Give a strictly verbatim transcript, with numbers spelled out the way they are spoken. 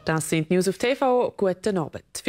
Das sind News auf T V. Guten Abend.